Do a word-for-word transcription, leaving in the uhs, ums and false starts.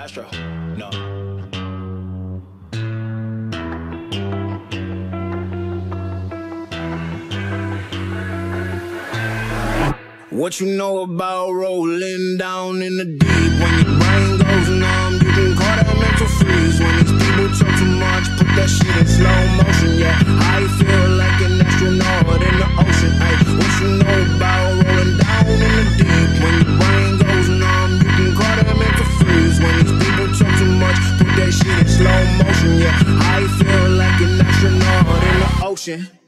Astro, no. What you know about rolling down in the deep? When your brain goes numb, you can call that mental freeze. When these people talk too much, put that shit in slow motion. Yeah, I feel like an astronaut in the ocean. Ay, what you know about rolling down in the deep? When your brain goes numb, you can call that mental freeze. When these people talk too much, put that shit in slow motion. Yeah, I feel like an astronaut in the ocean.